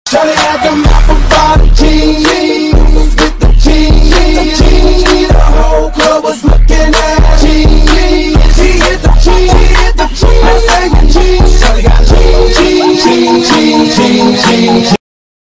Shawty had them apple bottom jeans with the jeans. The whole club was looking at jeans. She hit the jeans. I'm saying jeans. Shawty got jeans.